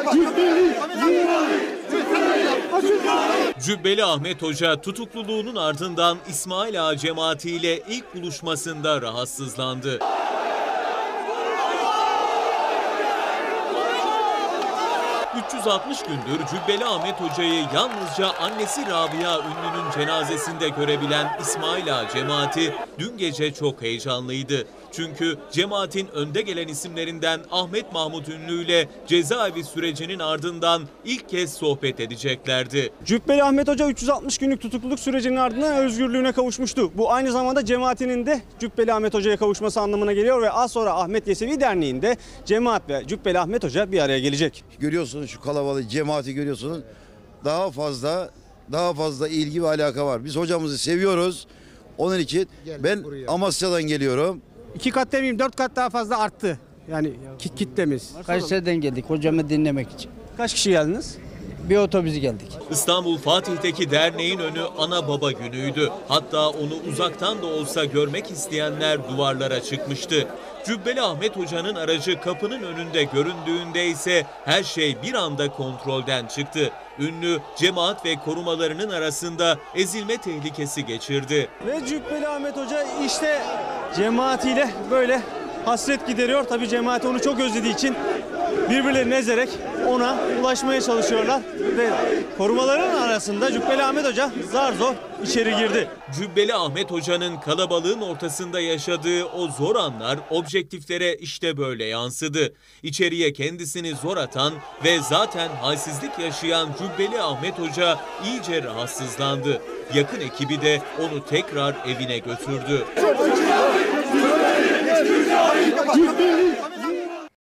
Cübbeli Ahmet Hoca tutukluluğunun ardından İsmail Ağa cemaatiyle ilk buluşmasında rahatsızlandı. ...360 gündür Cübbeli Ahmet Hoca'yı yalnızca annesi Rabia Ünlü'nün cenazesinde görebilen İsmail Ağa cemaati dün gece çok heyecanlıydı. Çünkü cemaatin önde gelen isimlerinden Ahmet Mahmut Ünlü ile cezaevi sürecinin ardından ilk kez sohbet edeceklerdi. Cübbeli Ahmet Hoca 360 günlük tutukluluk sürecinin ardından özgürlüğüne kavuşmuştu. Bu aynı zamanda cemaatinin de Cübbeli Ahmet Hoca'ya kavuşması anlamına geliyor ve az sonra Ahmet Yesevi Derneği'nde cemaat ve Cübbeli Ahmet Hoca bir araya gelecek. Görüyorsunuz şu kalabalık cemaati görüyorsunuz. Daha fazla ilgi ve alaka var. Biz hocamızı seviyoruz. Onun için ben Amasya'dan geliyorum. 2 kat demeyeyim 4 kat daha fazla arttı. Yani kitlemiz. Kayseri'den geldik hocamı dinlemek için. Kaç kişi geldiniz? Bir otobüs geldik. İstanbul Fatih'teki derneğin önü ana baba günüydü. Hatta onu uzaktan da olsa görmek isteyenler duvarlara çıkmıştı. Cübbeli Ahmet Hoca'nın aracı kapının önünde göründüğünde ise her şey bir anda kontrolden çıktı. Ünlü cemaat ve korumalarının arasında ezilme tehlikesi geçirdi. Ve Cübbeli Ahmet Hoca işte cemaatiyle böyle hasret gideriyor. Tabii cemaati onu çok özlediği için birbirlerini ezerek ona ulaşmaya çalışıyorlar. Ve korumaların arasında Cübbeli Ahmet Hoca zar zor içeri girdi. Cübbeli Ahmet Hoca'nın kalabalığın ortasında yaşadığı o zor anlar objektiflere işte böyle yansıdı. İçeriye kendisini zor atan ve zaten halsizlik yaşayan Cübbeli Ahmet Hoca iyice rahatsızlandı. Yakın ekibi de onu tekrar evine götürdü.